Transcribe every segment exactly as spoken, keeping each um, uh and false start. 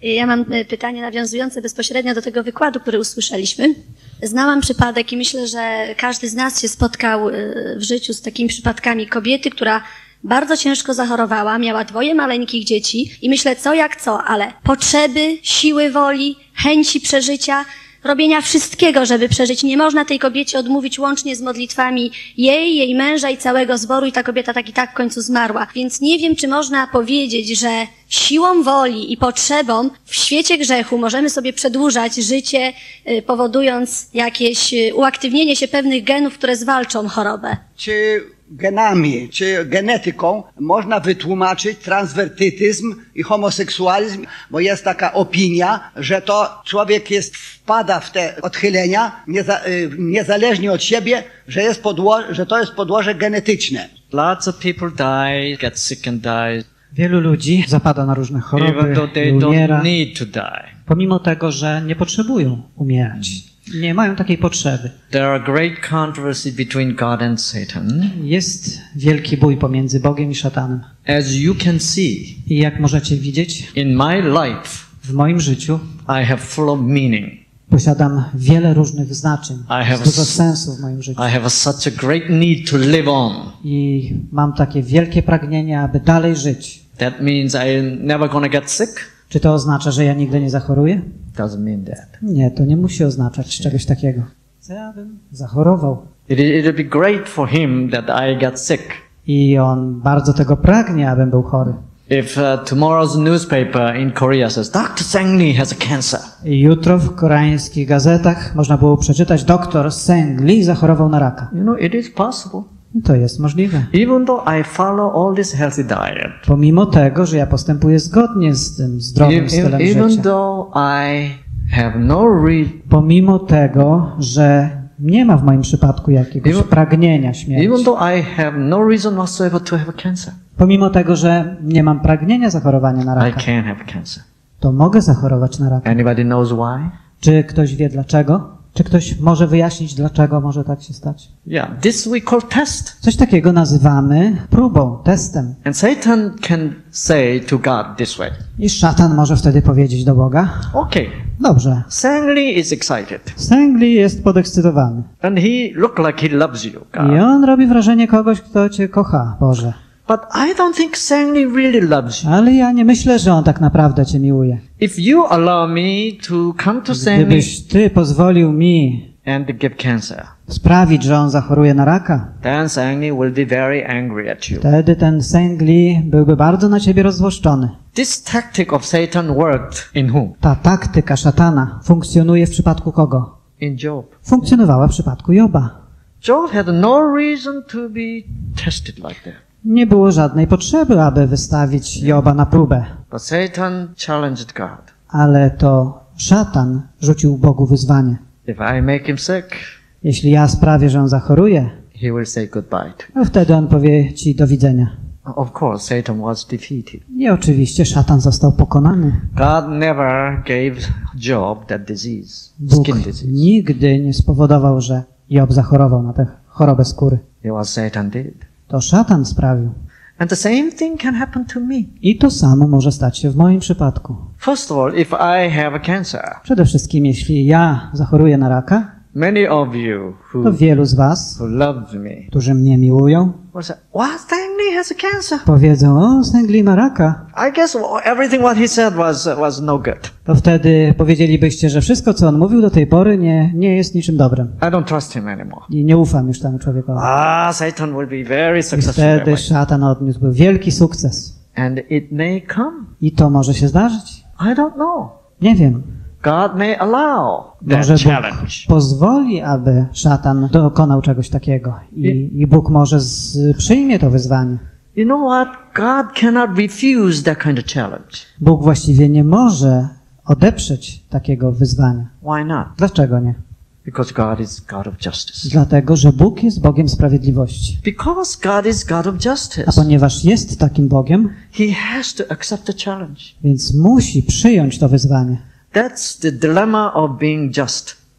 Ja mam pytanie nawiązujące bezpośrednio do tego wykładu, który usłyszeliśmy. Znałam przypadek i myślę, że każdy z nas się spotkał w życiu z takimi przypadkami kobiety, która bardzo ciężko zachorowała, miała dwoje maleńkich dzieci i myślę, co jak co, ale potrzeby, siły woli, chęci przeżycia, robienia wszystkiego, żeby przeżyć. Nie można tej kobiecie odmówić łącznie z modlitwami jej, jej męża i całego zboru i ta kobieta tak i tak w końcu zmarła. Więc nie wiem, czy można powiedzieć, że siłą woli i potrzebą w świecie grzechu możemy sobie przedłużać życie, powodując jakieś uaktywnienie się pewnych genów, które zwalczą chorobę. Czy genami, czy genetyką można wytłumaczyć transwertytyzm i homoseksualizm, bo jest taka opinia, że to człowiek jest, wpada w te odchylenia nieza, niezależnie od siebie, że, jest podło, że to jest podłoże genetyczne. Lots of people die, get sick and die. Wielu ludzi zapada na różne choroby Even though they i umiera, don't need to die. pomimo tego, że nie potrzebują umierać. Nie mają takiej potrzeby. There are great controversy between God and Satan. Jest wielki bój pomiędzy Bogiem i szatanem. As you can see, I jak możecie widzieć, in my life, w moim życiu I have full of meaning. posiadam wiele różnych znaczeń, I have dużo a, sensu w moim życiu. I have a, such a great need to live on. I mam takie wielkie pragnienie, aby dalej żyć. That means I'm never gonna get sick? Czy to oznacza, że ja nigdy nie zachoruję? Doesn't mean that. Nie, to nie musi oznaczać czegoś takiego. Chcę, abym zachorował. It it would be great for him that I get sick. I on bardzo tego pragnie, abym był chory. If uh, tomorrow's newspaper in Korea says doctor Sang Lee has a cancer. I jutro w koreańskich gazetach można było przeczytać, doktor Sang Lee zachorował na raka. You know, it is possible. I to jest możliwe. Even though I follow all this healthy diet. Pomimo tego, że ja postępuję zgodnie z tym zdrowym stylem Even życia. though I have no re Pomimo tego, że nie ma w moim przypadku jakiegoś Even- pragnienia śmierci. even though I have no reason whatsoever to have a cancer. Pomimo tego, że nie mam pragnienia zachorowania na I raka, can have cancer. to mogę zachorować na raka. Anybody knows why? Czy ktoś wie dlaczego? Czy ktoś może wyjaśnić, dlaczego może tak się stać? Yeah, this we call test. Coś takiego nazywamy próbą, testem. And Satan can say to God this way. I szatan może wtedy powiedzieć do Boga, Okay, dobrze, Sang Lee is excited. Sang Lee jest podekscytowany. And he look like he loves you, God. I on robi wrażenie kogoś, kto cię kocha, Boże. But I don't think Sang Lee really loves you. Ale ja nie myślę, że on tak naprawdę cię miłuje. If you allow me to come to Sang Lee Gdybyś ty pozwolił mi and give cancer, sprawić, że on zachoruje na raka, then Sang Lee will be very angry at you. wtedy ten Sang Lee byłby bardzo na ciebie rozzłoszczony. This tactic of Satan worked in whom? Ta taktyka szatana funkcjonuje w przypadku kogo? In Job. Funkcjonowała w przypadku Joba. Job had no reason to be tested like that. Nie było żadnej potrzeby, aby wystawić Joba na próbę. But Satan challenged God. Ale to szatan rzucił Bogu wyzwanie. If I make him sick, Jeśli ja sprawię, że on zachoruje, he will say goodbye to no wtedy on powie ci do widzenia. you. Of course, Satan was defeated. I oczywiście szatan został pokonany. God never gave Job that disease, Bóg skin disease. nigdy nie spowodował, że Job zachorował na tę chorobę skóry. It was Satan did. To szatan sprawił. And the same thing can happen to me. I to samo może stać się w moim przypadku. First of all, if I have a cancer, Przede wszystkim, jeśli ja zachoruję na raka, many of you to who, wielu z was, who love me którzy mnie miłują, will say, what, Stanley has a cancer? powiedzą, o, Sang Lee ma raka. I guess everything what he said was, was no good. To wtedy powiedzielibyście, że wszystko, co on mówił do tej pory, nie, nie jest niczym dobrym. I don't trust him anymore. I nie ufam już temu człowiekowi. Ah, Satan will be very I successful. wtedy that way. szatan odniósł wielki sukces. And it may come. I to może się zdarzyć. I don't know. Nie wiem. God may allow that Może Bóg challenge. pozwoli, aby szatan dokonał czegoś takiego. I, i Bóg może z, przyjmie to wyzwanie. You know what? God cannot refuse that kind of challenge. Bóg właściwie nie może odeprzeć takiego wyzwania. Why not? Dlaczego nie? Because God is God of justice. Dlatego, że Bóg jest Bogiem sprawiedliwości. Because God is God of A justice, ponieważ jest takim Bogiem, He has to accept the challenge. więc musi przyjąć to wyzwanie. That's the dilemma of being just.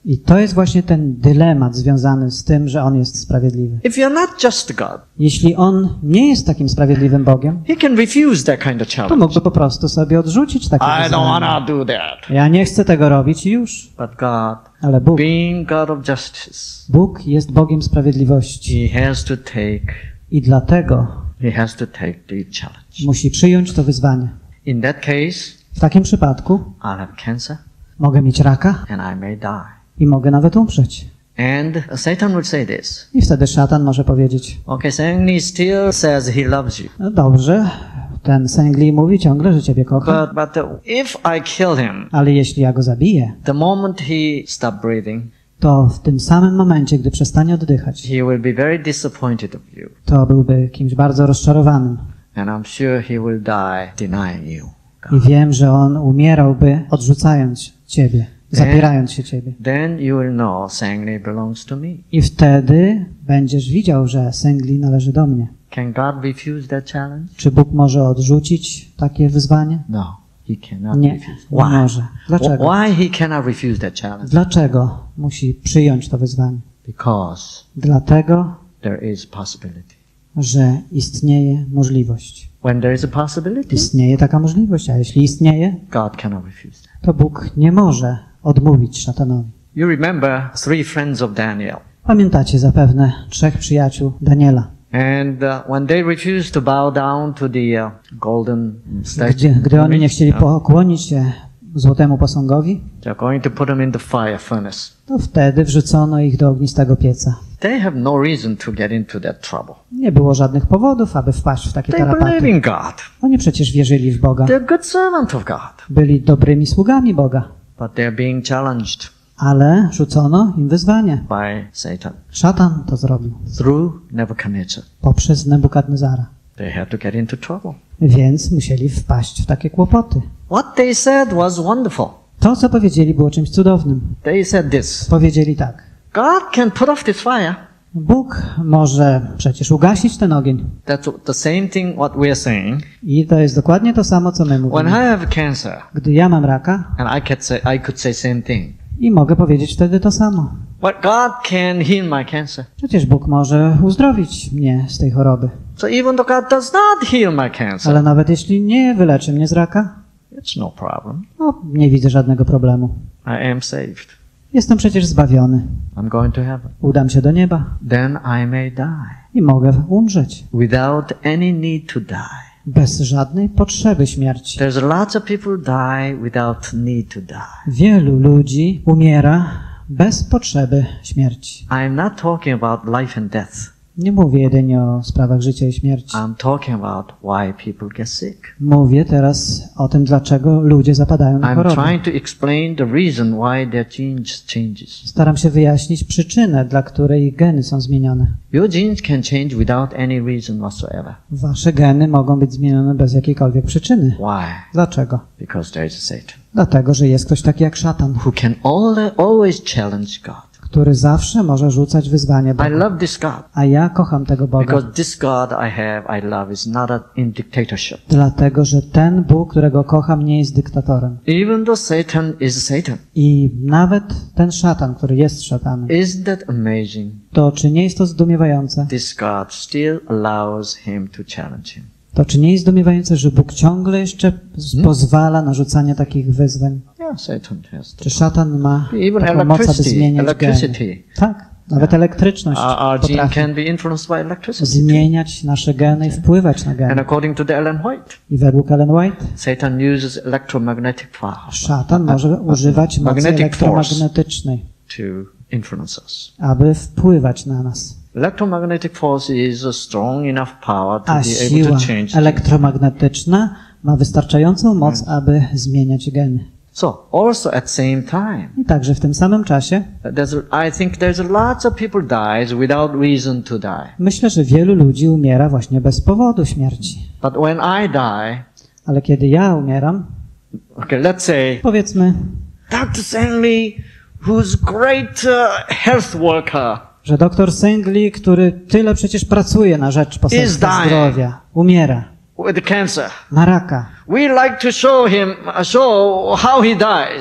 I to jest właśnie ten dylemat związany z tym, że On jest sprawiedliwy. If you're not just God, Jeśli On nie jest takim sprawiedliwym Bogiem, He can refuse that kind of to challenge. mógłby po prostu sobie odrzucić takie I don't wyzwanie. wanna do that. Ja nie chcę tego robić i już. But God, Ale Bóg, being God of justice, Bóg jest Bogiem sprawiedliwości He has to take, i dlatego He has to take the challenge. musi przyjąć to wyzwanie. In that case, W takim przypadku I'll have cancer mogę mieć raka and I may die. i mogę nawet umrzeć. And Satan would say this. I wtedy szatan może powiedzieć, Okay, Sangli still says he loves you. no dobrze, ten Sengli mówi ciągle, że Ciebie kocha, But, but uh, if I kill him, ale jeśli ja go zabiję, the moment he stops breathing, to w tym samym momencie, gdy przestanie oddychać, he will be very disappointed of you. to byłby kimś bardzo rozczarowanym. And I'm sure he will die denying you. I wiem, że on umierałby odrzucając Ciebie, zapierając się Ciebie. Then you will know Sangli belongs to me. I wtedy będziesz widział, że Sengli należy do mnie. Can God refuse that challenge? Czy Bóg może odrzucić takie wyzwanie? No, he cannot Nie, refuse. nie może. Dlaczego? Why he cannot refuse that challenge? Dlaczego musi przyjąć to wyzwanie? Because Dlatego, there is possibility. że istnieje możliwość. When there is a possibility, Istnieje taka możliwość, a jeśli istnieje, God cannot refuse that. to Bóg nie może odmówić szatanowi. You remember three friends of Daniel. Pamiętacie zapewne trzech przyjaciół Daniela. And uh, when they refused to bow down to the uh, golden statue, Gdzie, gdy oni nie chcieli pokłonić się złotemu posągowi, they're going to put them in the fire furnace. to wtedy wrzucono ich do ognistego pieca. They have no reason to get into that trouble. Nie było żadnych powodów, aby wpaść w takie They believe tarapaty. in God. Oni przecież wierzyli w Boga. They're good servant of God. Byli dobrymi sługami Boga. But they're being challenged Ale rzucono im wyzwanie. by Satan Szatan to zrobił through Nebuchadnezzar. poprzez Nebukadnezara. They had to get into trouble. Więc musieli wpaść w takie kłopoty. What they said was wonderful. To, co powiedzieli, było czymś cudownym. They said this. Powiedzieli tak. God can put off this fire. Bóg może przecież ugasić ten ogień. That's the same thing what we're saying. I to jest dokładnie to samo, co my When I mówimy. have cancer, Gdy ja mam raka and I could say, I could say same thing. i mogę powiedzieć wtedy to samo. But God can heal my cancer. Przecież Bóg może uzdrowić mnie z tej choroby. So even though God does not heal my cancer, Ale nawet jeśli nie wyleczy mnie z raka, it's no problem. no nie widzę żadnego problemu. I am saved. Jestem przecież zbawiony. I'm going to heaven. Udam się do nieba Then I may die i mogę umrzeć. without any need to die. Bez żadnej potrzeby śmierci. There's lots of people die without need to die. Wielu ludzi umiera bez potrzeby śmierci. I'm not talking about life and death. Nie mówię jedynie o sprawach życia i śmierci. I'm talking about why people get sick. Mówię teraz o tym, dlaczego ludzie zapadają na I'm choroby. trying to explain the reason why their genes changes. Staram się wyjaśnić przyczynę, dla której ich geny są zmienione. Your genes can change without any reason whatsoever. Wasze geny mogą być zmienione bez jakiejkolwiek przyczyny. Why? Dlaczego? Because there is a Satan Dlatego, że jest ktoś taki jak szatan, who can all, always challenge God. który zawsze może rzucać wyzwanie I Bogu. love this God A ja kocham tego Boga, because this God I have, I love, is not a, in dictatorship. dlatego, że ten Bóg, którego kocham, nie jest dyktatorem. Even though Satan is Satan, I nawet ten szatan, który jest szatanem, isn't that amazing? to czy nie jest to zdumiewające? This God still allows him to challenge him. To czy nie jest zdumiewające, że Bóg ciągle jeszcze z- pozwala na rzucanie takich wyzwań? Yeah, Satan has Czy the szatan ma Even taką moc, aby electricity, zmieniać geny? electricity. Tak, nawet elektryczność Our, our gene potrafi can be influenced by electricity. zmieniać nasze geny i wpływać na And geny. according to the Ellen White, I według Ellen White, Satan uses electromagnetic power szatan może używać mocy magnetic force elektromagnetycznej, to influence us. aby wpływać na nas. Electromagnetic force is a strong enough power to A be able siła to change. the- elektromagnetyczna ma wystarczającą moc, aby zmieniać geny. So also at same time, I także w tym samym czasie there's a, I think there's a lots of people dies without reason to die. myślę, że wielu ludzi umiera właśnie bez powodu śmierci. But when I die, Ale kiedy ja umieram, okay, let's say powiedzmy, Doctor Sangli, who's great uh, health worker, że doktor Sengli, który tyle przecież pracuje na rzecz poselstwa dying. zdrowia, umiera with cancer. na raka. We like to show him, uh, show how he dies.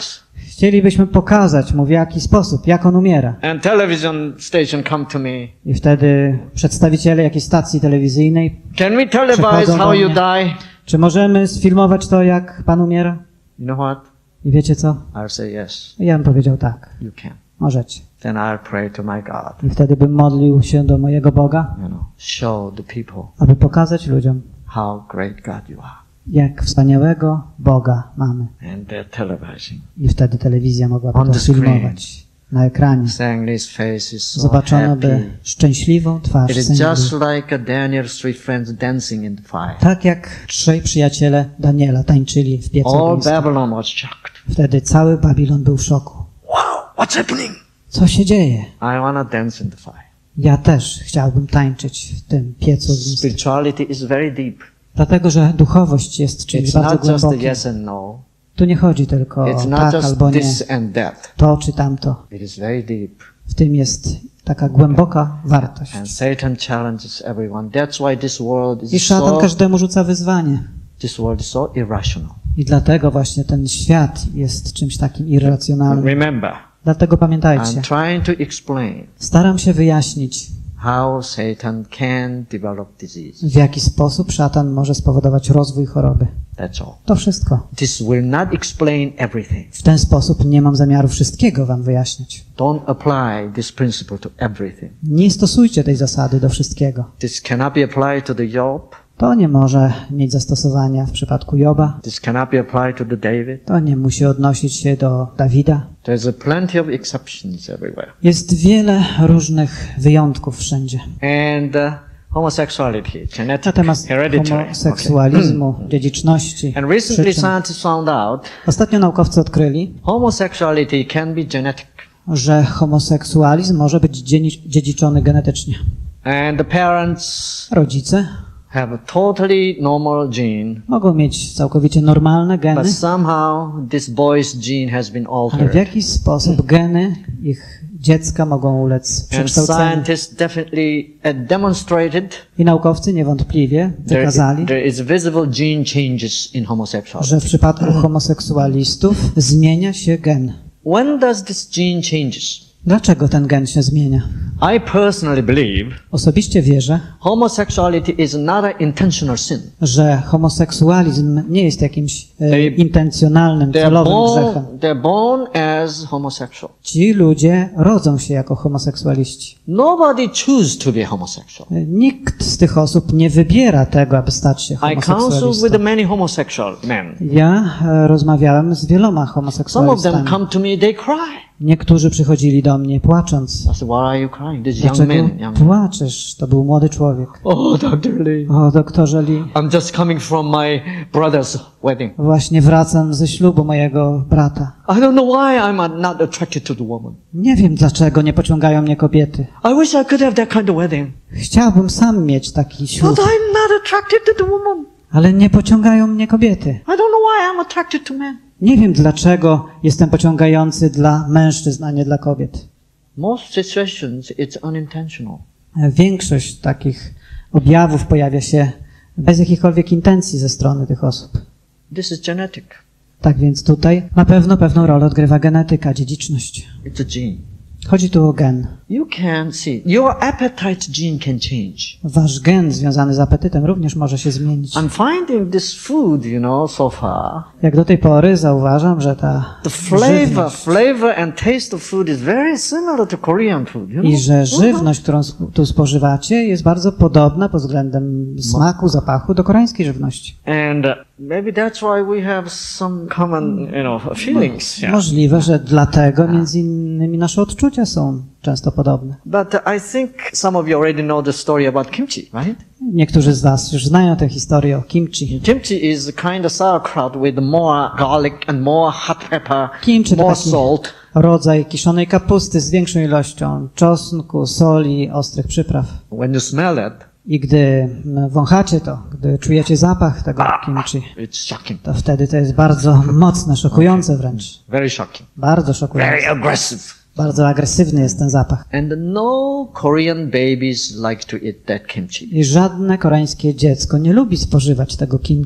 Chcielibyśmy pokazać mu w jaki sposób, jak on umiera. And television station come to me. I wtedy przedstawiciele jakiejś stacji telewizyjnej, Can we televise Przychodzą how do you mnie. die? czy możemy sfilmować to, jak pan umiera? You know what? I wiecie co? I'll say yes. Ja bym powiedział tak, You can. możecie. Then I'll pray to my God. I wtedy bym modlił się do mojego Boga, You know, show the people aby pokazać ludziom, how great God you are. jak wspaniałego Boga mamy. And they're televising. I wtedy telewizja mogłaby On to the screen. filmować na ekranie. Stanley's face is so Zobaczono by happy. szczęśliwą twarz It is Sędzi. just like a Daniel's three friends dancing in the fire. Tak jak trzej przyjaciele Daniela tańczyli w piecu All ognisty. Babylon was shocked. Wtedy cały Babilon był w szoku. Wow, what's happening? Co się dzieje? I wanna dance in the fire. Ja też chciałbym tańczyć w tym piecu ognistym. Spirituality is very deep. Dlatego, że duchowość jest czymś It's bardzo not just a głębokim. yes and no. Tu nie chodzi tylko o It's not tak just albo nie, this and that. to czy tamto. It is very deep. W tym jest taka głęboka wartość. And Satan challenges everyone. That's why this world I is szatan so, każdemu rzuca wyzwanie. this world is so irrational. I dlatego właśnie ten świat jest czymś takim irracjonalnym. Remember, Dlatego pamiętajcie, I'm trying to explain staram się wyjaśnić, how Satan can develop disease. w jaki sposób szatan może spowodować rozwój choroby. That's all. To wszystko. This will not explain everything. W ten sposób nie mam zamiaru wszystkiego wam wyjaśniać. Don't apply this principle to everything. Nie stosujcie tej zasady do wszystkiego. This cannot be applied to the Job. To nie może mieć zastosowania w przypadku Joba. This cannot be applied to the David. To nie musi odnosić się do Dawida. There's a plenty of exceptions everywhere. Jest wiele różnych wyjątków wszędzie. And uh, homosexuality, Na genetic, temat hereditary. homoseksualizmu, dziedziczności, And recently przyczyn. scientists found out Ostatnio naukowcy odkryli, homosexuality can be genetic. że homoseksualizm może być dzieni- dziedziczony genetycznie. And the parents Rodzice have a totally normal gene, mogą mieć całkowicie normalne geny, but somehow this boy's gene has been ale w altered. jakiś sposób geny ich dziecka mogą ulec And przekształceniu. scientists definitely uh, demonstrated I naukowcy niewątpliwie there, wykazali, there is visible gene changes in homosexuality. że w przypadku homoseksualistów zmienia się gen. When does this gene changes? Dlaczego ten gen się zmienia? I personally believe Osobiście wierzę, homosexuality is not an intentional sin. że homoseksualizm nie jest jakimś e, They- intencjonalnym, They're celowym born, grzechem. they're born as homosexual. Ci ludzie rodzą się jako homoseksualiści. Nobody chooses to be homosexual. E, Nikt z tych osób nie wybiera tego, aby stać się I counsel with homoseksualistą. many homosexual men. Ja e, rozmawiałem z wieloma Some of them homoseksualistami. come to me, they cry. Niektórzy przychodzili do mnie płacząc. I said, why are you crying? This young Dlaczego man, young man. płaczesz? To był młody człowiek. Oh, Doctor Lee. O, doktorze Lee, I'm just coming from my brother's wedding. właśnie wracam ze ślubu mojego brata. I don't know why I'm not attracted to the woman. Nie wiem, dlaczego nie pociągają mnie kobiety. I wish I could have that kind of wedding. Chciałbym sam mieć taki But ślub, I'm not attracted to the woman. ale nie pociągają mnie kobiety. I don't know why I'm attracted to men. Nie wiem, dlaczego jestem pociągający dla mężczyzn, a nie dla kobiet. Most situations, it's unintentional. Większość takich objawów pojawia się bez jakichkolwiek intencji ze strony tych osób. This is genetic. Tak więc tutaj na pewno pewną rolę odgrywa genetyka, dziedziczność. It's a gene. Chodzi tu o gen. You can see. Your appetite gene can change. Wasz gen związany z apetytem również może się zmienić. I'm finding this food, you know, so far. Jak do tej pory zauważam, że ta The flavor, żywność flavor and taste of food is very similar to Korean food, you know? i że żywność, którą sp- tu spożywacie, jest bardzo podobna pod względem smaku, zapachu do koreańskiej żywności. And uh, maybe that's why we have some common, you know, feelings. Yeah. Możliwe, że dlatego między innymi nasze odczucia są często podobne. But uh, I think some of you already know the story about kimchi, right? Niektórzy z was już znają tę historię o kimchi. Kimchi is a kind of sauerkraut with more garlic and more hot pepper, Kimchi to more taki salt. rodzaj kiszonej kapusty z większą ilością czosnku, soli, ostrych przypraw. When you smell it, I gdy mm, wąchacie to, gdy czujecie zapach tego kimchi, it's shocking. to wtedy to jest bardzo mocne, szokujące wręcz. Very shocking. Bardzo szokujące. Very aggressive. Bardzo agresywny jest ten zapach. And no Korean babies like to eat that kimchi. I żadne koreańskie dziecko nie lubi spożywać tego kimchi.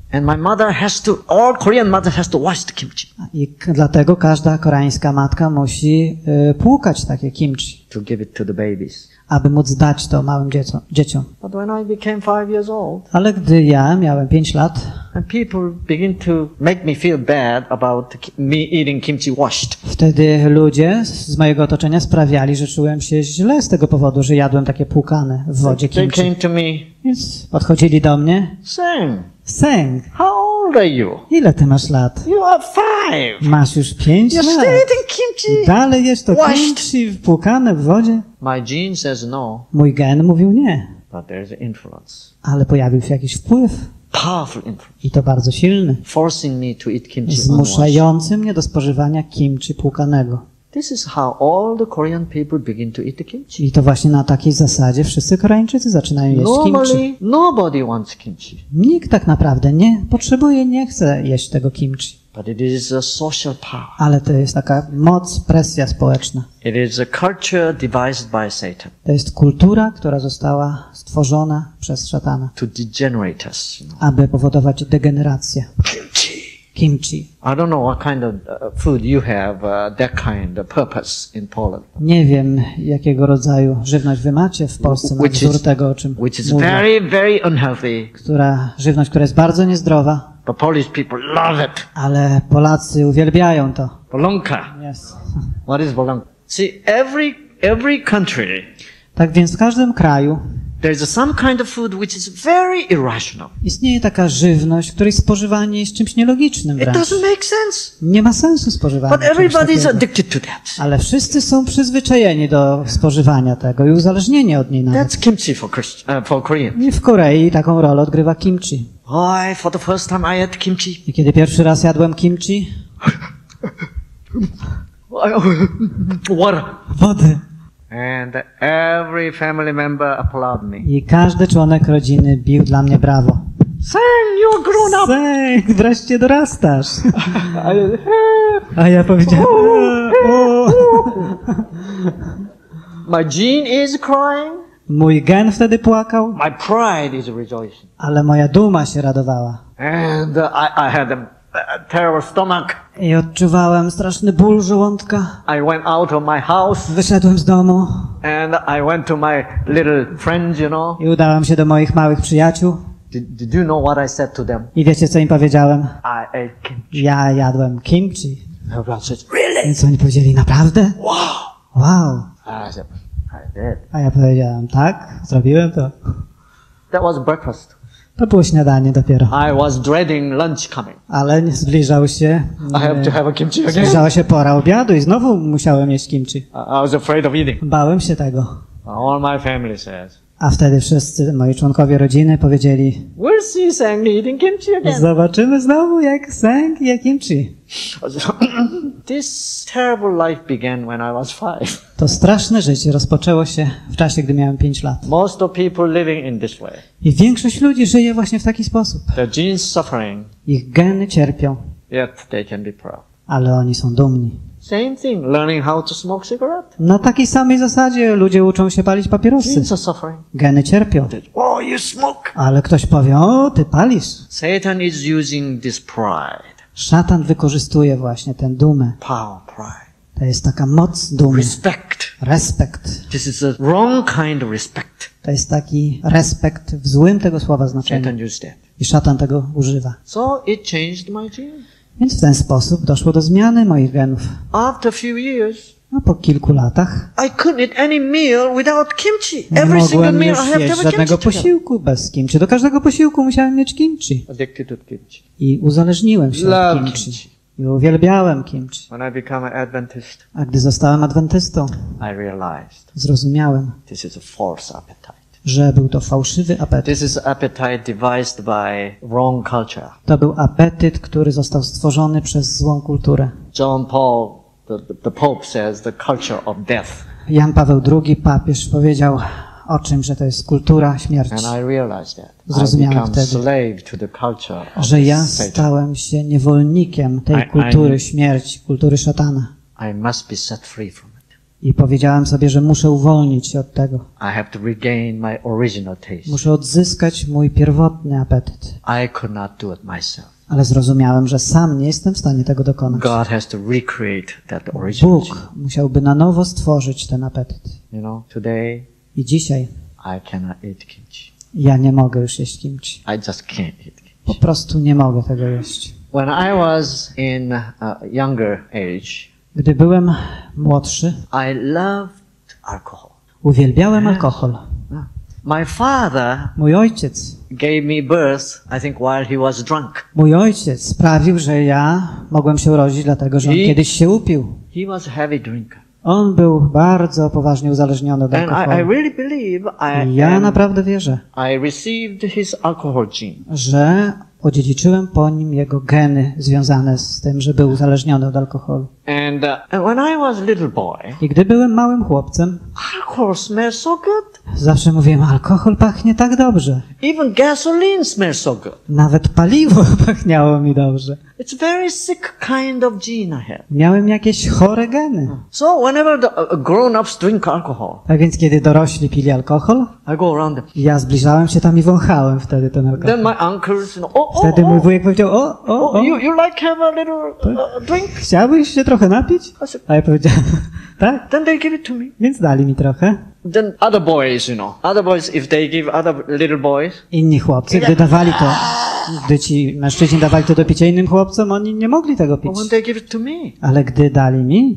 And my mother has to, all Korean mother has to wash the kimchi I k- dlatego każda koreańska matka musi y, płukać takie kimchi, to give it to the babies. aby móc dać to małym dzieciom. dzieciom. But when I became five years old, Ale gdy ja miałem pięć lat, and people begin to make me feel bad about ki- me eating kimchi washed. wtedy ludzie z mojego otoczenia sprawiali, że czułem się źle z tego powodu, że jadłem takie płukane w wodzie They kimchi. came to me Więc podchodzili do mnie. saying, Seng, how old are you? ile ty masz lat? You are five. Masz już pięć You're lat. still eating kimchi. Dalej jest to Washed. kimchi wpłukane w wodzie? My gene says no, Mój gen mówił nie, but there's an influence. ale pojawił się jakiś wpływ Powerful influence. i to bardzo silny, Forcing me to eat kimchi unwashed. zmuszający mnie do spożywania kimchi płukanego. This is how all the Korean people begin to eat the kimchi. I to właśnie na takiej zasadzie wszyscy Koreańczycy zaczynają jeść kimchi. Normally, nobody wants kimchi, Nikt tak naprawdę nie potrzebuje, nie chce jeść tego kimchi. but it is a social power. Ale to jest taka moc, presja społeczna. It is a culture devised by Satan To jest kultura, która została stworzona przez szatana, to degenerate us. You know. aby powodować degenerację. Kimchi. Kimchi. I don't know what kind of uh, food you have, uh, that kind of purpose in Poland, Nie wiem, jakiego rodzaju żywność wy macie w Polsce na Which wzór is- tego, o czym which is mówię. very, very unhealthy, Która, żywność, która jest bardzo niezdrowa, but Polish people love it. ale Polacy uwielbiają to. Bolonka. Yes. What is bolonka? See, every, every country, Tak więc w każdym kraju there's some kind of food which is very irrational. istnieje taka żywność, której spożywanie jest czymś nielogicznym It wręcz. doesn't make sense. Nie ma sensu spożywania But czegoś everybody is takiego. addicted to that. Ale wszyscy są przyzwyczajeni do spożywania tego i uzależnieni od niej nawet. That's kimchi for Christ, uh, for Korean. I w Korei taką rolę odgrywa kimchi. I, for the first time I ate kimchi. I kiedy pierwszy raz jadłem kimchi, Water. wody. And every family member applauded me. I każdy członek rodziny bił dla mnie brawo. Sang, you're grown up. Sek, wreszcie dorastasz. A ja powiedziałem, o. My gene is crying. Mój gen wtedy płakał, My pride is rejoicing. ale moja duma się radowała. And uh, I, I had a, a terrible stomach. I odczuwałem straszny ból żołądka. I went out of my house Wyszedłem z domu and I went to my little friends, you know. i udałem się do moich małych przyjaciół. Did, did you know what I said to them? I wiecie, co im powiedziałem? I ate kimchi. Ja jadłem kimchi. Everyone says, really? Więc oni powiedzieli, naprawdę? Wow. Wow. I said, I did. A ja powiedziałem, tak, zrobiłem to. That was breakfast. To było śniadanie dopiero. I was dreading lunch coming. Ale nie zbliżał się, I have to have a kimchi again. zbliżała się pora obiadu i znowu musiałem jeść kimchi. I I was afraid of eating. Bałem się tego. All my family says, A wtedy wszyscy moi członkowie rodziny powiedzieli, we'll see Sang eating kimchi again. zobaczymy znowu jak Seng je kimchi. This terrible life began when I was five. To straszne życie rozpoczęło się w czasie, gdy miałem pięć lat. Most of people living in this way. I większość ludzi żyje właśnie w taki sposób. Their genes suffering, Ich geny cierpią, yet they can be proud. ale oni są dumni. Same thing, learning how to smoke cigarette. Na takiej samej zasadzie ludzie uczą się palić papierosy. Genes are suffering. Geny cierpią. Oh, you smoke. Ale ktoś powie, o, ty palisz. Satan is using this pride. Szatan wykorzystuje właśnie tę dumę. Power, pride. To jest taka moc dumy. Respect. Respekt. This is a wrong kind of respect. To jest taki respekt w złym tego słowa znaczeniu. Satan used that. I szatan tego używa. So it changed my gene. Więc w ten sposób doszło do zmiany moich genów. After a few years, A po kilku latach I couldn't eat any meal without kimchi. nie Every single mogłem meal już I have to jeść have a żadnego kimchi together. posiłku bez kimchi. Do każdego posiłku musiałem mieć kimchi. Addicted to kimchi. I uzależniłem się Love od kimchi. kimchi. I uwielbiałem kimchi. When I became an Adventist, A gdy zostałem adwentystą, I realized zrozumiałem, this is a false appetite. że był to fałszywy apetyt. This is appetite devised by wrong culture. To był apetyt, który został stworzony przez złą kulturę. John Paul, the, the, the Pope says the culture of death. Jan Paweł drugi, papież, powiedział o czym, że to jest kultura śmierci. And I realized that. I Zrozumiałem become wtedy, slave to the culture of że ja Satan. stałem się niewolnikiem I- tej I- kultury śmierci, kultury szatana. I must be set free from it. I powiedziałem sobie, że muszę uwolnić się od tego. I have to regain my original taste. Muszę odzyskać mój pierwotny apetyt. I could not do it myself. Ale zrozumiałem, że sam nie jestem w stanie tego dokonać. God has to recreate that original gene. Bóg musiałby na nowo stworzyć ten apetyt. You know, today I dzisiaj I cannot eat kimchi. ja nie mogę już jeść kimchi. I just can't eat kimchi. Po prostu nie mogę tego jeść. When I was in a younger age, Gdy byłem młodszy, I loved alcohol. uwielbiałem alkohol. My father Mój ojciec, gave me birth, I think, while he was drunk. mój ojciec sprawił, że ja mogłem się urodzić, dlatego że on I- kiedyś się upił. He was a heavy drinker. On był bardzo poważnie uzależniony od And I, I alkoholu. really believe I, I ja am, naprawdę wierzę, I received his alcohol gene. że odziedziczyłem po nim jego geny związane z tym, że był uzależniony od alkoholu. And, uh, and when I was a little boy, I gdy byłem małym chłopcem, alcohol smells so good. zawsze mówiłem, alkohol pachnie tak dobrze. Even gasoline smells so good. Nawet paliwo pachniało mi dobrze. It's a very sick kind of gene I have. Miałem jakieś chore geny. So whenever the uh, grown-ups drink alcohol, Tak więc kiedy dorośli pili alkohol, I go around them. ja zbliżałem się tam i wąchałem wtedy ten alkohol. Then my uncles, you know, oh, oh, Wtedy mój oh, wujek powiedział, o, o, oh o, you, you like have a little uh, drink? chciałbyś się trochę napić? I said, A ja powiedziałem, tak, then they give it to me. więc dali mi trochę. Then other boys, you know, other boys, if they give other little boys, Inni chłopcy, gdy dawali to, gdy ci mężczyźni dawali to do picia innym chłopcom, oni nie mogli tego but when pić. they give it to me, Ale gdy dali mi,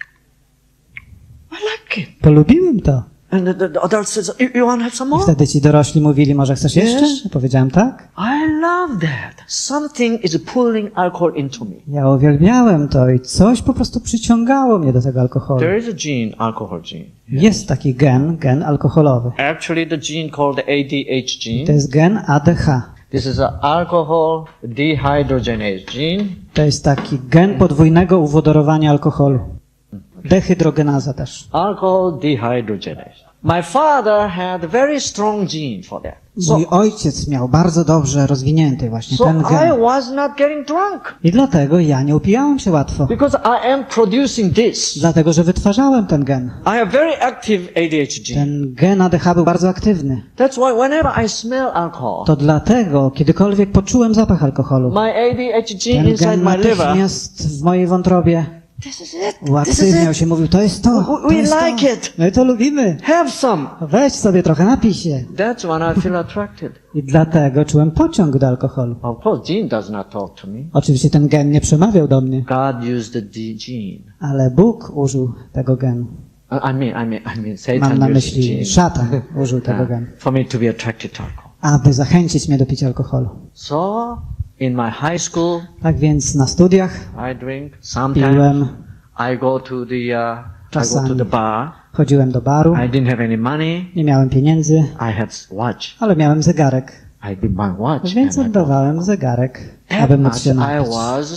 I like it. polubiłem to. And the, the, the adult says, you, you want to have some I more? wtedy ci dorośli mówili, może chcesz jeszcze? Yes. Powiedziałem tak. I love that. Something is pulling alcohol into me. Ja uwielbiałem to i coś po prostu przyciągało mnie do tego alkoholu. There is a gene, alcohol gene. Jest taki gen, gen alkoholowy. Actually, the gene called the A D H To gene. jest gen A D H. This is an alcohol dehydrogenase gene. To jest taki gen podwójnego uwodorowania alkoholu. Dehydrogenaza też. Alcohol dehydrogenase. My father had a very strong gene for that. So, Mój ojciec miał bardzo dobrze rozwinięty właśnie so ten I gen. was not getting drunk I dlatego ja nie upijałem się łatwo. because I am producing this. Dlatego, że wytwarzałem ten gen. I have very active A D H gene. Ten gen A D H był bardzo aktywny. That's why whenever I smell alcohol, To dlatego, kiedykolwiek poczułem zapach alkoholu, my A D H gene ten inside gen my liver, natychmiast w mojej wątrobie this is it. This is uaktywniał it. się, mówił, to jest to, We- to we jest like to. it. My to lubimy. Have some. Weź sobie trochę, napij się. That's when I feel attracted. I dlatego czułem pociąg do alkoholu. Of course, gene does not talk to me. Oczywiście ten gen nie przemawiał do mnie, God used the D gene. ale Bóg użył tego genu. I I mean, I mean, I mean, Satan Mam na used the myśli, gene. szatan użył tego Uh, genu, for me to be attracted to alcohol. aby zachęcić mnie do picia alkoholu. So, in my high school, Tak więc na studiach I drink. Sometimes piłem, I go to the uh, I go Czasami. to the bar. chodziłem do baru, I didn't have any money. nie miałem pieniędzy, I had watch. ale miałem zegarek, I did my watch. więc and I go. oddawałem zegarek, That aby móc much się I napić. was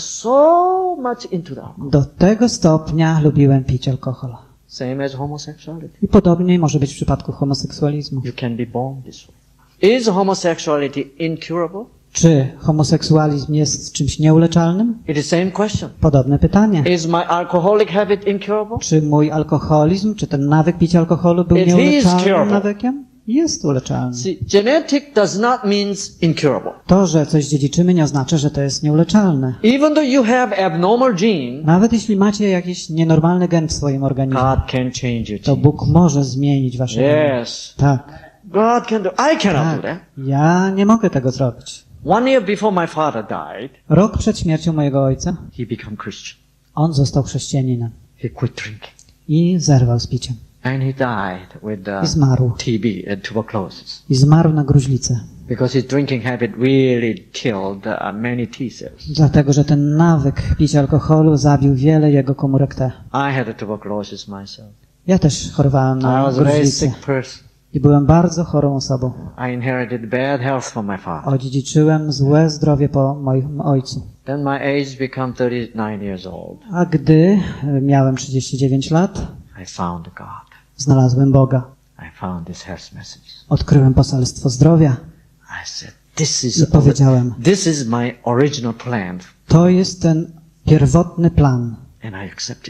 so much into the alcohol. Do tego stopnia lubiłem pić alkohol. Same as homosexuality. I podobnie może być w przypadku homoseksualizmu. You can be born this way. Is homosexuality incurable? Czy homoseksualizm jest czymś nieuleczalnym? It is same question. Podobne pytanie. Is my alcoholic habit incurable? Czy mój alkoholizm, czy ten nawyk picia alkoholu był It is nieuleczalnym curable. nawykiem? Jest uleczalny. See, genetic does not mean incurable. To, że coś dziedziczymy, nie oznacza, że to jest nieuleczalne. Even though you have abnormal gene, Nawet jeśli macie jakiś nienormalny gen w swoim organizmie, God can change your to gene. Bóg może zmienić wasze geny. Yes. Tak. God can do. I cannot do tak. that. Ja nie mogę tego zrobić. One year before my father died, Rok przed śmiercią mojego ojca, he became Christian. on został chrześcijaninem He quit drinking. i zerwał z piciem. And he died with I uh, zmarł. T B and tuberculosis. I zmarł na gruźlicę. Because his drinking habit really killed uh, many T cells. Dlatego, że ten nawyk picia alkoholu zabił wiele jego komórek T. I had a tuberculosis myself. Ja też chorowałem I na was a very gruźlicę sick person. i byłem bardzo chorą osobą. I inherited bad health from my father. Odziedziczyłem złe zdrowie po moim ojcu. Then my age became thirty-nine years old. A gdy e, miałem trzydzieści dziewięć lat, I found God. znalazłem Boga. I found this health message. Odkryłem poselstwo zdrowia I said, this i is powiedziałem, this is my original plan, to jest ten pierwotny plan. and I accepted that.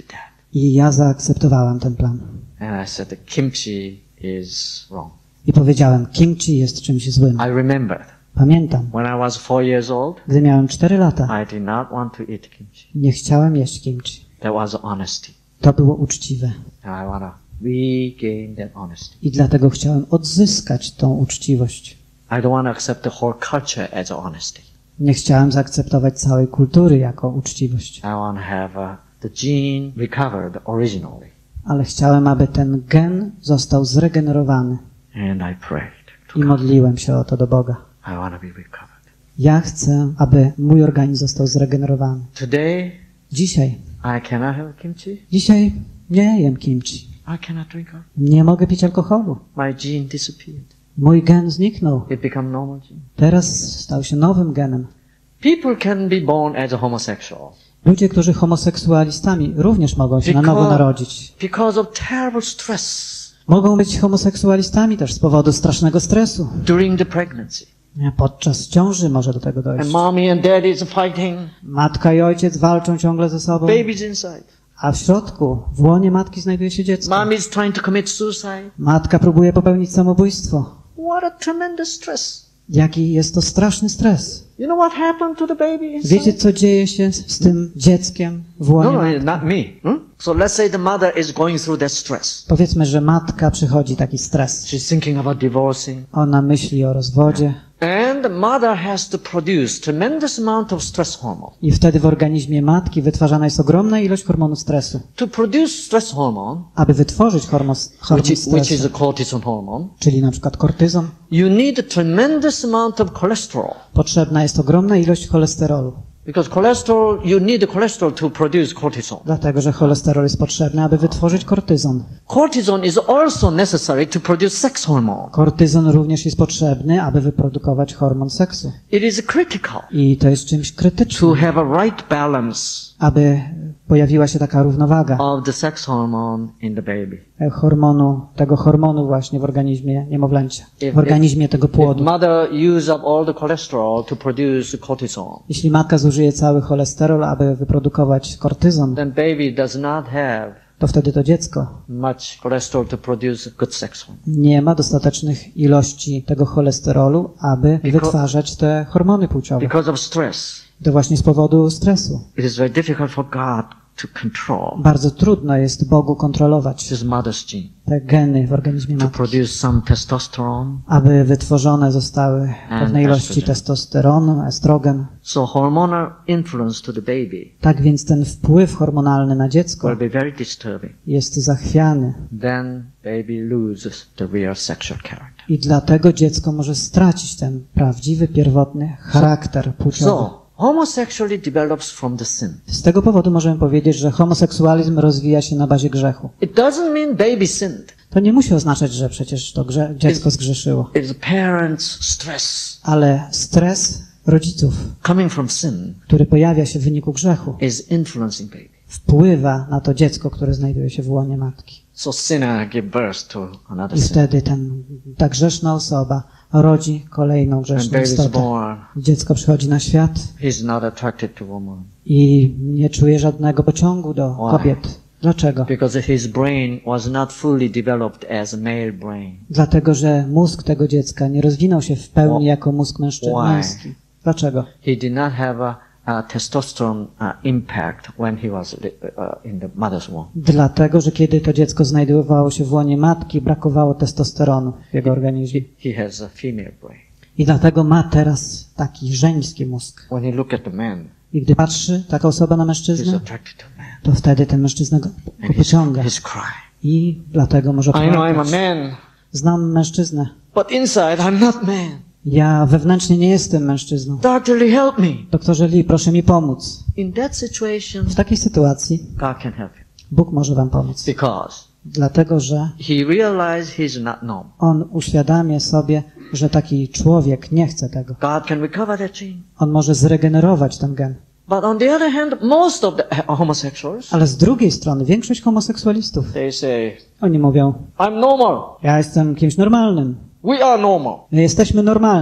I ja zaakceptowałem ten plan. And I said the kimchi is wrong. I powiedziałem, kimchi jest czymś złym. I remembered Pamiętam, when I was four years old, gdy miałem cztery lata, I did not want to eat kimchi. nie chciałem jeść kimchi. That was honesty. To było uczciwe. And I want to regain that honesty. I dlatego chciałem odzyskać tą uczciwość. I don't want to accept the whole culture as honesty. Nie chciałem zaakceptować całej kultury jako uczciwość. I want to have uh, the gene recovered originally. Ale chciałem, aby ten gen został zregenerowany. And I prayed to I God. modliłem się o to do Boga. I want to be recovered. Ja chcę, aby mój organizm został zregenerowany. Today, Dzisiaj. I cannot have kimchi. Dzisiaj nie jem kimchi. I cannot drink alcohol. Nie mogę pić alkoholu. My gene disappeared. Mój gen zniknął. It became normal gene. Teraz stał się nowym genem. People can be born as a homosexual Ludzie, którzy homoseksualistami również mogą się na nowo narodzić. because of terrible stress Mogą być homoseksualistami też z powodu strasznego stresu. during the pregnancy. Podczas ciąży może do tego And dojść. mommy and daddy is fighting. Matka i ojciec walczą ciągle ze sobą, Baby's inside. a w środku, w łonie matki znajduje się dziecko. Mommy is trying to commit suicide. Matka próbuje popełnić samobójstwo. What a tremendous stress. Jaki jest to straszny stres. You know what happened to the baby inside? Wiecie, co dzieje się z tym dzieckiem w No, łonie no, matki? not me. Hmm? So let's say the mother is going through that stress. Powiedzmy, że matka przychodzi taki stres. She's thinking about divorcing. Ona myśli o rozwodzie And the mother has to produce tremendous amount of stress hormone. i wtedy w organizmie matki wytwarzana jest ogromna ilość hormonu stresu. To produce stress hormone, Aby wytworzyć hormon, hormon which is, which is stresu, a cortisol hormone, czyli na przykład kortyzon, you need a tremendous amount of cholesterol. potrzebna jest ogromna ilość cholesterolu. Because cholesterol, you need the cholesterol to produce cortisol. Dlatego, że cholesterol jest potrzebny, aby wytworzyć kortyzon. Cortisol is also necessary to produce sex hormone. Kortyzon również jest potrzebny, aby wyprodukować hormon seksu. It is critical I to jest czymś to krytycznym, have a right balance aby pojawiła się taka równowaga of the sex hormone in the baby. hormonu, tego hormonu właśnie w organizmie niemowlęcia, If- w organizmie tego If płodu. mother use up all the cholesterol to produce cortisol, Jeśli matka zużyje cały cholesterol, aby wyprodukować kortyzon, then baby does not have to wtedy to dziecko much cholesterol to produce good sex hormone. nie ma dostatecznych ilości tego cholesterolu, aby wytwarzać te hormony płciowe. Because of stress, To właśnie z powodu stresu. it is very difficult for God to control Bardzo trudno jest Bogu kontrolować his mother's gene te geny w organizmie to matki, produce some testosterone. aby wytworzone zostały pewne ilości estrogen. testosteronu, estrogen. So hormonal influence to the baby Tak więc ten wpływ hormonalny na dziecko will be very disturbing. jest zachwiany Then baby loses the real sexual character. i dlatego dziecko może stracić ten prawdziwy, pierwotny charakter płciowy. So homosexuality develops from the sin. Z tego powodu możemy powiedzieć, że homoseksualizm rozwija się na bazie grzechu. It doesn't mean baby sinned. To nie musi oznaczać, że przecież to grze- dziecko zgrzeszyło, It's parents' stress ale stres rodziców, coming from sin który pojawia się w wyniku grzechu, is influencing baby. wpływa na to dziecko, które znajduje się w łonie matki. So sinner give birth to another I sin. wtedy ten, ta grzeszna osoba rodzi kolejną When grzeszną baby is istotę. born, Dziecko przychodzi na świat he's not attracted to woman i nie czuje żadnego pociągu do Why? kobiet. Dlaczego? because his brain was not fully developed as a male brain. Dlatego, że mózg tego dziecka nie rozwinął się w pełni Why? jako mózg mężczyzny. Why? Dlaczego? He did not have a, a testosterone uh, impact when he was li- uh, in the mother's womb. Dlatego, że kiedy to dziecko znajdowało się w łonie matki, brakowało testosteronu w jego organizmie. He, he has a female brain. I dlatego ma teraz taki żeński mózg. When he look at the man, I gdy patrzy taka osoba na he's mężczyznę, attracted to man. to wtedy ten mężczyzna go, go And he's, pociąga. he's crying. I dlatego może I know I'm a płakać. man, Znam mężczyznę. but inside I'm not man. Ja wewnętrznie nie jestem mężczyzną. Doctor Lee, help me. Doktorze Lee, proszę mi pomóc. In that situation, W takiej sytuacji God can help you Bóg może wam pomóc. because Dlatego, że he realized he's not normal. On uświadamia sobie, że taki człowiek nie chce tego. God can recover that gene. On może zregenerować ten gen. But on the other hand, most of the homosexuals, Ale z drugiej strony większość homoseksualistów, they say, oni mówią, I'm normal. ja jestem kimś normalnym. We are normal. My jesteśmy normalni.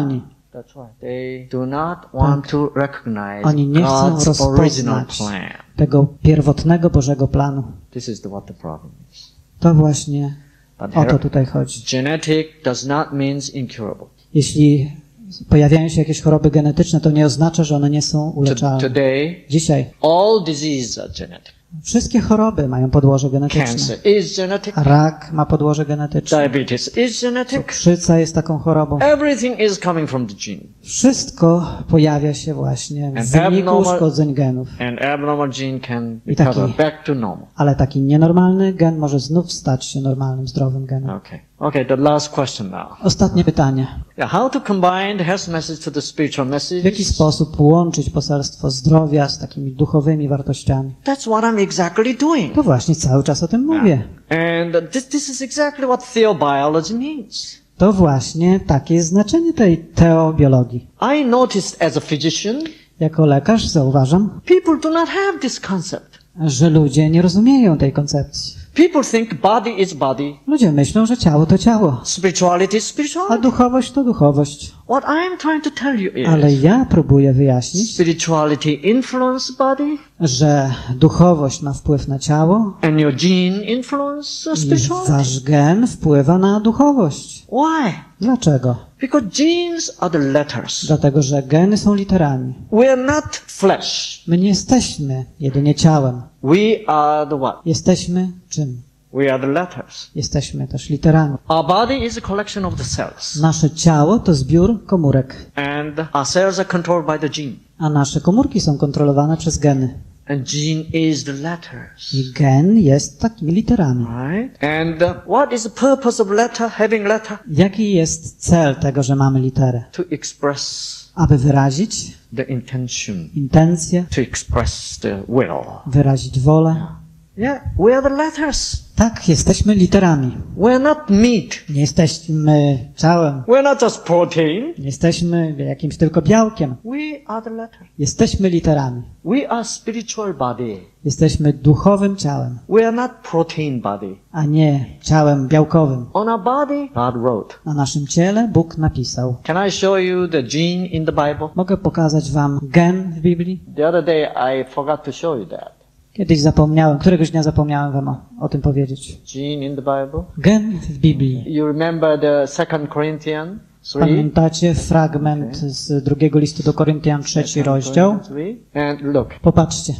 That's right. They do not want to recognize Oni nie chcą God's original rozpoznać plan. tego pierwotnego Bożego planu. This is the, what the problem is. To właśnie But o to her- tutaj chodzi. genetic does not mean incurable. Jeśli pojawiają się jakieś choroby genetyczne, to nie oznacza, że one nie są To- uleczalne. today, Dzisiaj all diseases are genetic. wszystkie choroby mają podłoże genetyczne. Cancer is genetic. Rak ma podłoże genetyczne. Diabetes is genetic. Cukrzyca jest taką chorobą. Everything is coming from the gene. Wszystko pojawia się właśnie w And wyniku abnormal- uszkodzeń genów. And abnormal gene can I taki- recover back to normal. Ale taki nienormalny gen może znów stać się normalnym, zdrowym genem. Okay. Okay, the last question now. Ostatnie pytanie. Yeah, how to combine the health message to the spiritual W message? jaki sposób łączyć poselstwo zdrowia z takimi duchowymi wartościami? That's what I'm exactly doing. To właśnie cały czas o tym mówię. And this, this is exactly what theobiology means. To właśnie takie jest znaczenie tej teobiologii. I noticed as a physician, Jako lekarz zauważam, people do not have this concept. że ludzie nie rozumieją tej koncepcji. People think body is body, Ludzie myślą, że ciało to ciało, spirituality is a spirituality. duchowość to duchowość. What I am trying to tell you Ale is ja próbuję wyjaśnić, spirituality influences body że duchowość ma wpływ na ciało and your gene influences i spirituality. wasz gen wpływa na duchowość. Why? Dlaczego? Because genes are the letters. Dlatego, że geny są literami. We are not flesh. My nie jesteśmy jedynie ciałem. We are the what? Jesteśmy czym? We are the letters. Jesteśmy też literami. Our body is a collection of the cells. Nasze ciało to zbiór komórek, And our cells are controlled by the gene. a nasze komórki są kontrolowane przez geny. And gene is the letters. I gen jest takimi literami. Right? And uh, what is the purpose of letter, having letter? Jaki jest cel tego, że mamy literę? To express Aby wyrazić the intention, intencje, to express the will. wyrazić wolę. Yeah, we are the letters. Tak, jesteśmy literami. We're not meat. Nie jesteśmy ciałem. We're not just protein. Nie jesteśmy jakimś tylko białkiem. We are the letter. Jesteśmy literami. We are spiritual body. Jesteśmy duchowym ciałem, We are not protein body. a nie ciałem białkowym. On our body, God wrote. Na naszym ciele Bóg napisał. Can I show you the gene in the Bible? Mogę pokazać wam gen w Biblii? The other day I forgot to show you that. Kiedyś zapomniałem, któregoś dnia zapomniałem wam o, o tym powiedzieć. Gene in the Bible. Gen w Biblii. You remember the Second Corinthians three? Pamiętacie fragment z drugiego listu do Koryntian, trzeci rozdział? three? And look, Popatrzcie.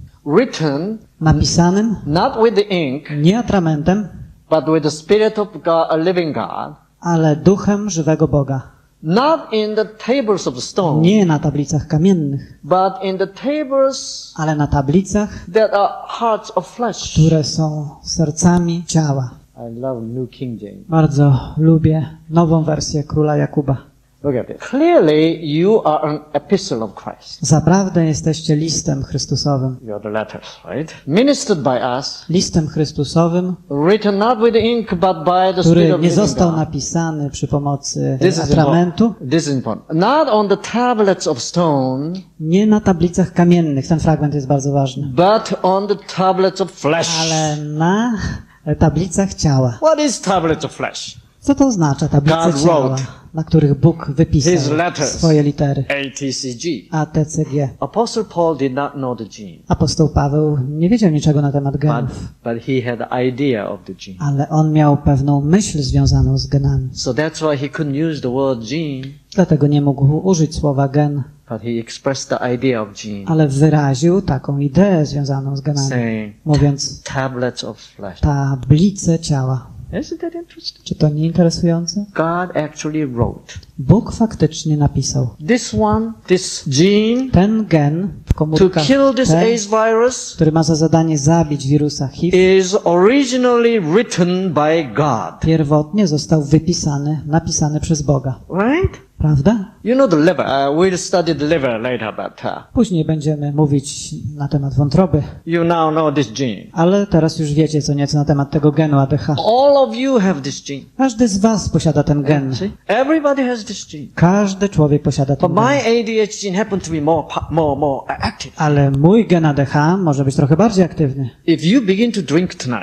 written Napisanym not with the ink, nie atramentem, but with the Spirit of God, a living God. ale duchem żywego Boga. Not in the tables of stone, Nie na tablicach kamiennych, but in the tables ale na tablicach, that are hearts of flesh. które są sercami ciała. I love New King James. Bardzo lubię nową wersję Króla Jakuba. Look at it. Clearly, you are an epistle of Christ. Zaprawdę jesteście listem Chrystusowym. You are the letters, right? Ministered by us, Listem Chrystusowym, written not with ink, but by the Spirit który of nie living został God. napisany przy pomocy This is atramentu, important. This is important. Not on the tablets of stone, nie na tablicach kamiennych. Ten fragment jest bardzo ważny. but on the tablets of flesh. Ale na tablicach ciała. What is tablets of flesh? Co to oznacza tablice God ciała, wrote na których Bóg His wypisał letters. swoje litery? A T C G. A, T, C, G. Apostle Paul did not know the gene, Apostoł Paweł nie wiedział niczego na temat but, genów, but he had the idea of the gene. ale on miał pewną myśl związaną z genami. So that's why he couldn't use the word gene, Dlatego nie mógł użyć słowa gen, but he expressed the idea of gene, ale wyraził taką ideę związaną z genami, saying mówiąc tablets of flesh. tablice ciała. Isn't that interesting? Czy to nie interesujące? God actually wrote. Bóg faktycznie napisał. This one, this gene, Ten gen w to komórkach kill this T, AIDS virus, który ma za zadanie zabić wirusa H I V, is originally written by God. pierwotnie został wypisany, napisany przez Boga. Right? Prawda? You know the liver. Uh, we'll study the liver later, but uh, Później będziemy mówić na temat wątroby, you now know this gene. ale teraz już wiecie co nieco na temat tego genu A D H. All of you have this gene. Każdy z was posiada ten gen. See? Everybody has this gene. Każdy człowiek posiada But ten my gen. A D H gene happens to be more, po- more, more active. Ale mój gen A D H może być trochę bardziej aktywny. If you begin to drink tonight,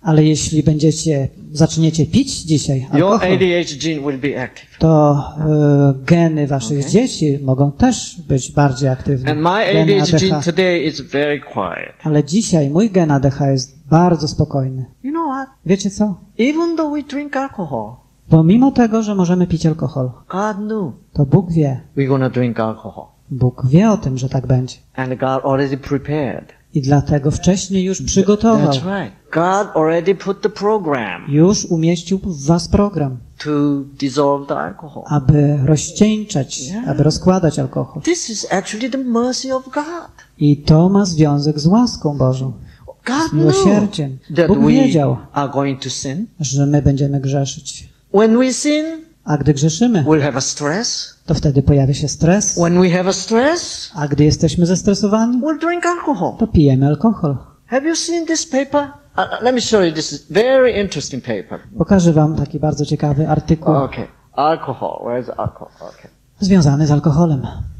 Ale jeśli będziecie, zaczniecie pić dzisiaj your alkohol, A D H D gene will be active. to y, geny waszych Okay. dzieci mogą też być bardziej aktywne. And my A Geny D H D A D gene H. today is very quiet. Ale dzisiaj mój gen A D H jest bardzo spokojny. You know what? Wiecie co? Even though we drink alcohol, Pomimo tego, że możemy pić alkohol, God knew to Bóg wie. we're going to drink alcohol. Bóg wie o tym, że tak będzie. And God already prepared. I dlatego wcześniej już przygotował. That's right. God already put the program Już umieścił w was program, to dissolve the alcohol. aby rozcieńczać, Yeah. aby rozkładać alkohol. This is actually the mercy of God. I to ma związek z łaską Bożą, God z miłosierdziem. knew that Bóg we wiedział, are going to sin. że my będziemy grzeszyć. When we sin, A gdy grzeszymy, we'll have a stress. to wtedy pojawia się stres. When we have a stress, A gdy jesteśmy zestresowani, we'll drink alcohol. to pijemy alkohol. Have you seen this paper? Uh, let me show you this very interesting paper. Pokażę wam taki bardzo ciekawy artykuł Okay. Alcohol. Where is alcohol? Okay. związany z alkoholem.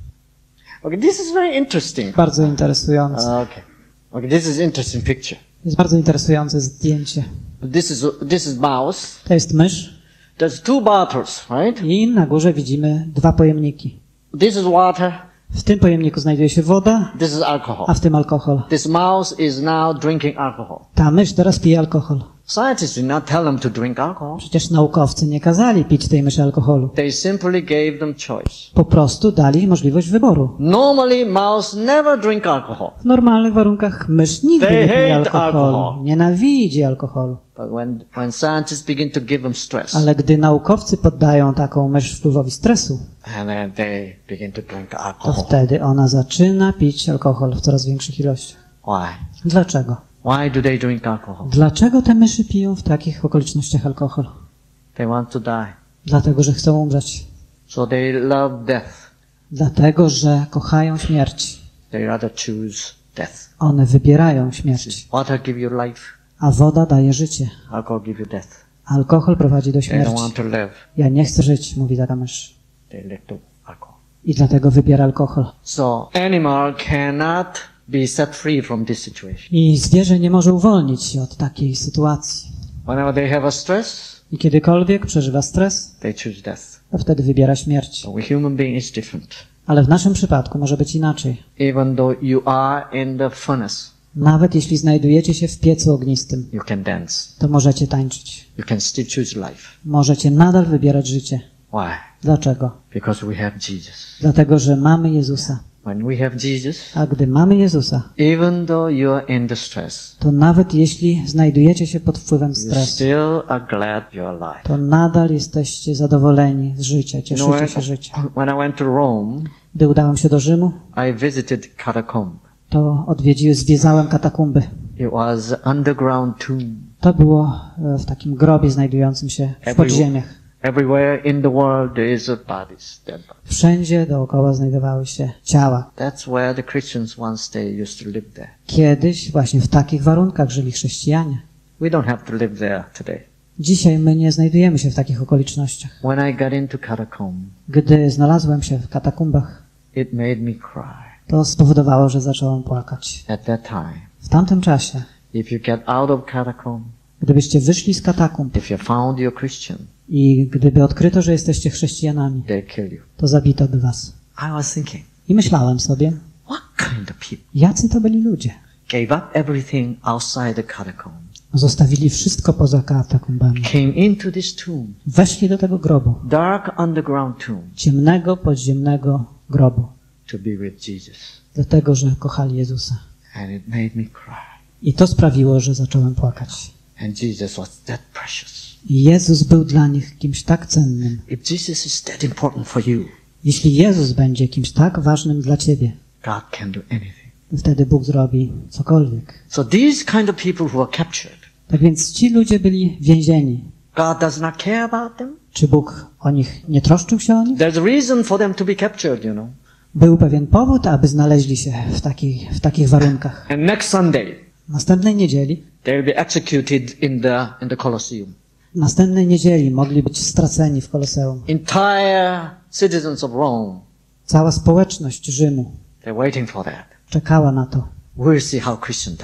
Okay, this is very interesting. Bardzo interesujący. Okay. Okay, this is interesting picture. Jest bardzo interesujące zdjęcie. This is this is mouse. To jest mysz There's two bottles, right? i na górze widzimy dwa pojemniki. This is water. W tym pojemniku znajduje się woda, This is alcohol. a w tym alkohol. This mouse is now drinking alcohol. Ta mysz teraz pije alkohol. Scientists did not tell them to drink alcohol. Przecież naukowcy nie kazali pić tej myszy alkoholu. They simply gave them choice. Po prostu dali możliwość wyboru. Normally, mouse never drink alcohol. W normalnych warunkach mysz nigdy They nie pije hate alkoholu. alcohol. Nienawidzi alkoholu. But when, when scientists begin to give them stress, Ale gdy naukowcy poddają taką mysz wpływowi stresu, and then they begin to drink to alcohol. wtedy ona zaczyna pić alkohol w coraz większych ilościach. Why? Dlaczego? Why do they drink alcohol? Dlaczego te myszy piją w takich okolicznościach alkohol? They want to die. Dlatego, że chcą umrzeć. So they love death. Dlatego, że kochają śmierć. They rather choose death. One wybierają śmierć. Water give you life. A woda daje życie. Alcohol give you death. Alkohol prowadzi do They don't śmierci. want to live. Ja nie chcę żyć, mówi taka mysz. They live to alcohol. I dlatego wybiera alkohol. So animal cannot be set free from this situation. I zwierzę nie może uwolnić się od takiej sytuacji. Whenever they have a stress, I kiedykolwiek przeżywa stres, they choose death. to wtedy wybiera śmierć. So with human being is different. Ale w naszym przypadku może być inaczej. Even though you are in the furnace, Nawet jeśli znajdujecie się w piecu ognistym, you can dance. to możecie tańczyć. You can still choose life. Możecie nadal wybierać życie. Why? Dlaczego? Because we have Jesus. Dlatego, że mamy Jezusa. When we have Jesus, A gdy mamy Jezusa, even though you are in the stress, to nawet jeśli znajdujecie się pod wpływem you stresu, still are glad you're alive. to nadal jesteście zadowoleni z życia, You know, cieszycie when, się życiem. when I went to Rome, Gdy udałem się do Rzymu, I visited catacomb. to odwiedziłem, zwiedzałem katakumby. It was an underground tomb. To było e, w takim grobie znajdującym się w podziemiach. Everywhere in the world there is a bodies, dead bodies. Wszędzie dookoła znajdowały się ciała. That's where the Christians once they used to live there. Kiedyś właśnie w takich warunkach żyli chrześcijanie. We don't have to live there today. Dzisiaj my nie znajdujemy się w takich okolicznościach. When I got into catacomb, Gdy znalazłem się w katakumbach, it made me cry. to spowodowało, że zacząłem płakać. At that time, W tamtym czasie, if you get out of catacomb, gdybyście wyszli z katakumb if you found you're Christian, i gdyby odkryto, że jesteście chrześcijanami, they'll kill you. to zabito by was. I was thinking, I myślałem sobie, what kind of people jacy to byli ludzie? gave up everything outside the catacomb, Zostawili wszystko poza katakumbami. came into this tomb, Weszli do tego grobu, dark underground tomb, ciemnego, podziemnego grobu, to be with Jesus. dlatego, że kochali Jezusa. And it made me cry. I to sprawiło, że zacząłem płakać. And Jesus was that precious. I Jezus był dla nich kimś tak cennym. If Jesus is that important for you, Jeśli Jezus będzie kimś tak ważnym dla ciebie, God can do anything. to wtedy Bóg zrobi cokolwiek. So these kind of people who are captured, Tak więc ci ludzie byli więzieni. God does not care about them. Czy Bóg o nich nie troszczył się o nich? There's a reason for them to be captured, you know. Był pewien powód, aby znaleźli się w, takiej, w takich warunkach. And next Sunday, Następnej niedzieli, they will be executed in the in the Colosseum. następnej niedzieli mogli być straceni w Koloseum. Entire citizens of Rome, Cała społeczność Rzymu they're waiting for that. czekała na to, We'll see how Christian dies.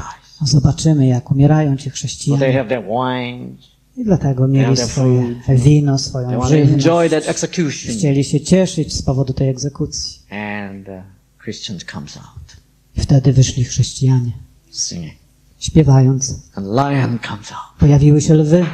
Zobaczymy, jak umierają ci So they chrześcijanie. have their wine. I dlatego They mieli have their swoje food. wino, They swoją want to enjoy żywność. that execution. Chcieli się cieszyć z powodu tej egzekucji. And uh, Christians comes out I wtedy wyszli chrześcijanie, singing. śpiewając. And lion comes out. Pojawiły się lwy,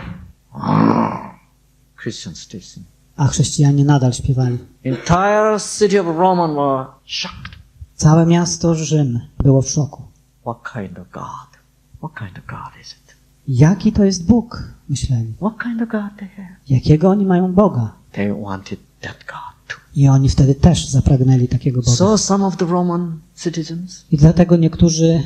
Christians still sing. a chrześcijanie nadal śpiewali. Entire city of Rome were shocked. Całe miasto Rzym było w szoku. What kind of God? What kind of God is it? Jaki to jest Bóg? Myśleli. What kind of God they have? Jakiego oni mają Boga? They wanted that God too. I oni wtedy też zapragnęli takiego Boga. So some of the Roman citizens, I dlatego niektórzy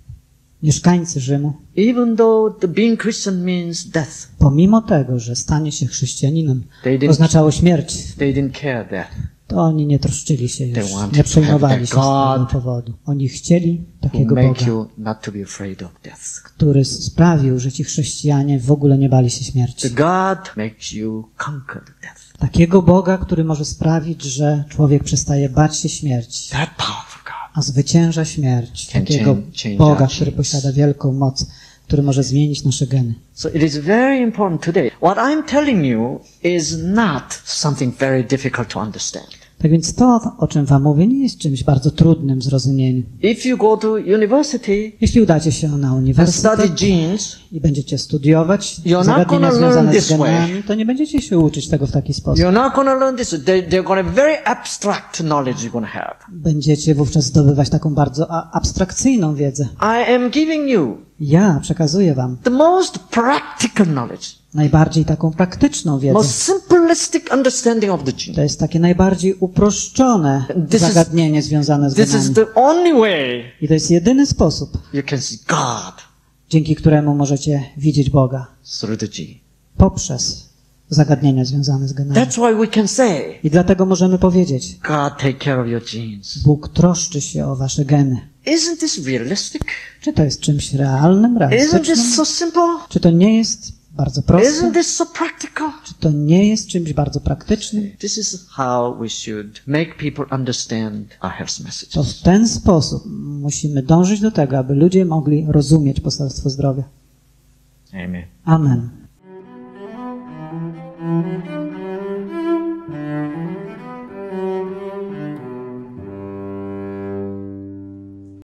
mieszkańcy Rzymu, even though the being Christian means death, pomimo tego, że stanie się chrześcijaninem they didn't, oznaczało śmierć, they didn't care that. to oni nie troszczyli się They już, wanted nie to przejmowali have się z that tego God powodu. Oni chcieli Who takiego make Boga, you not to be afraid of death. który sprawił, że ci chrześcijanie w ogóle nie bali się The śmierci. God makes you conquer death. Takiego Boga, który może sprawić, że człowiek przestaje bać się śmierci, That powerful God. a zwycięża śmierć. Can Takiego change- change Boga, our który genes. posiada wielką moc, który może zmienić nasze geny. So it is very important today. What I'm telling you is not something very difficult to understand. Tak więc to, o czym wam mówię, nie jest czymś bardzo trudnym w zrozumieniu. If you go to university Jeśli udacie się na and uniwersytet study genes, i będziecie studiować You're not zagadnienia gonna learn związane z this way. genami, to nie będziecie się uczyć tego w taki sposób. you're not going to learn this. They, they're going to very abstract knowledge you're going to have. Będziecie wówczas zdobywać taką bardzo a- abstrakcyjną wiedzę. I am giving you Ja przekazuję wam the most practical knowledge, najbardziej taką praktyczną wiedzę. most simplistic understanding of the gene. To jest takie najbardziej uproszczone This is- zagadnienie związane z This is genami. the only way I to jest jedyny sposób, you can see God dzięki któremu możecie widzieć Boga. through the gene. Poprzez zagadnienia związane z genami. That's why we can say, I dlatego możemy powiedzieć, God take care of your genes. Bóg troszczy się o wasze geny. Isn't this realistic? Czy to jest czymś realnym, Isn't realistycznym? this so simple? Czy to nie jest bardzo proste? Isn't this so practical? Czy to nie jest czymś bardzo praktycznym? This is how we should make people understand our health To messages. w ten sposób musimy dążyć do tego, aby ludzie mogli rozumieć poselstwo zdrowia. Amen. Amen.